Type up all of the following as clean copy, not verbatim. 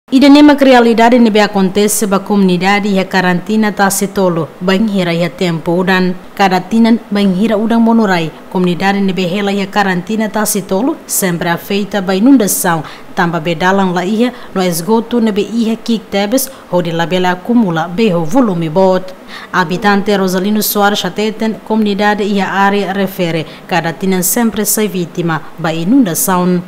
E da mesma realidade que acontece na comunidade e a quarentena está se tolo, bem hira e a tempo udan quarentena bem hira udan monorai, comunidade nebe hela e a quarentena está se tolo, sempre afeita by inundação, tamba bedalang la ia no esgoto nebe ia kik tebes, onde la bela acumula beho volume bot. Habitante Rosalino Soares ateten comunidade e a área refere, quarentena sempre sai vítima by inundação.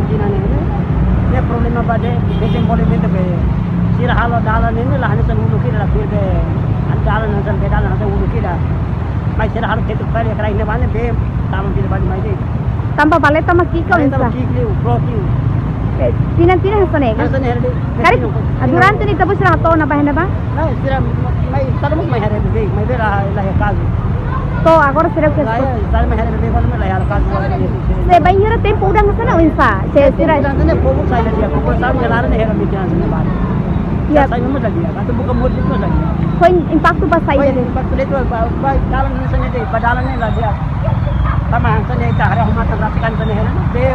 Ini problema pada desenvolvimento be sira halo dalan ini lah hasan ulu kira lah be dalan hasan be dalan hasan ulu kira mai sira halo ketu kali kira ini bane be taman kira bane mai deh tanpa baleta makika tanpa kikliu blocking tina hasan herde kari durante ni tabu sira hato na bahena ba nah sira mai sarmuk mai herde be mai be lah kazu to agora sira que sira mai herde be kono mai lah kazu se banheira tempo udah sana winsa se sira ne povo sai dia povo sai jalan ne hera mikian ne ba ya sai mo lagi atau bukan modal itu lagi foi impacto ba sai dia impacto itu ba dalan ne sane deh padalan ne lagi sama sane ta hari umat rapikan sane hera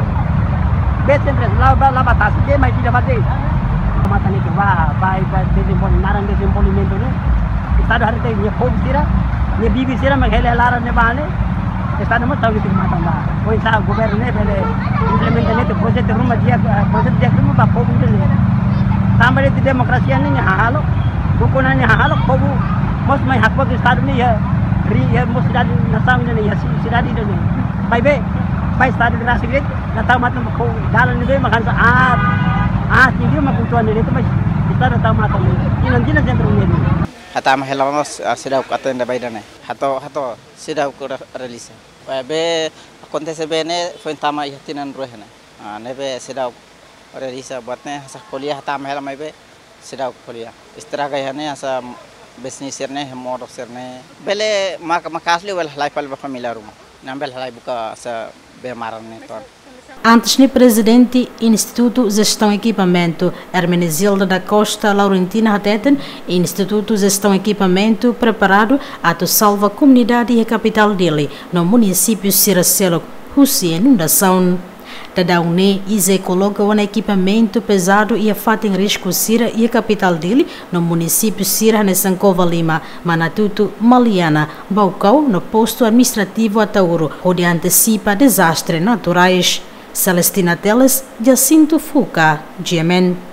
be sempre la batas dia mai tidak bate mata ne ke ba desenvolvimento ne estado hari teh ne povo sira ne bibi sira mai hele laran ne bane estado mo tahu itu mata ba foi sa governo ne bele implementane itu proyek rumah dia rumah ba povo ne tambah itu demokrasi ne halo bukan ne halo povo mos mai hak bagi estado ne ya mos dari nasam ne ya sidadi ne bai estado de racivet na tahu mata ko dalan ne makan sa tinggi makutuan ne itu mas estado tahu mata ne inantina centro ne hata mahelamos sidau katen da baidane hato sidau ko relisa be acontece bene foi tama ihtinan rohena nebe sidau relisa batne sa kuliah hata mahela mai be sidau kuliah istiraga yane asa business serne modo serne bele makasli wel halai pal família rum nambel halai buka sa be marane ton. Antes ni presidente Instituto Gestão e Equipamento Hermenegilda da Costa Laurentina Hateten, Instituto Gestão e Equipamento preparado a salva a comunidade e a capital dele, no município Siracelo, Rússia, inundação. Da UNE, ISE coloca um equipamento pesado e a fata em risco Sira e a capital dele, no município Sira, na Sancova Lima, Manatuto, Maliana, Baucau, no posto administrativo Atauro, onde antecipa desastres naturais. Celestina Teles, Jacinto Fuca, Yemen.